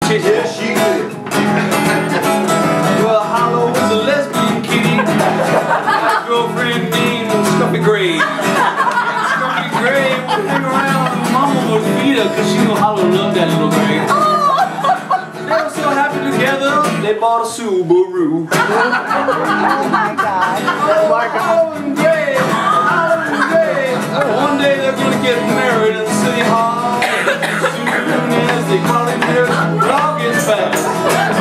Yeah, she did. Well, Hallo was a lesbian kitty. My girlfriend named Stuffy Gray. Stuffy Gray would hang around and Mama would feed her because she knew Hallo loved that little Gray. They were so happy together, they bought a Subaru. Oh my God. Oh my God. Hallo and Gray, Hallo and Gray. One day they're going to get married in City Hall. As soon as they call it their dog gets back.